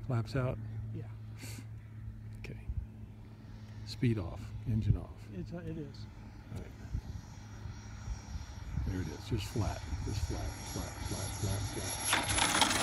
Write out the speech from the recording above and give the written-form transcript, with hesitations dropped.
Flaps out? Yeah. Okay. Speed off, engine off. It is. All right. There it is, just flat, flat, flat, flat, flat.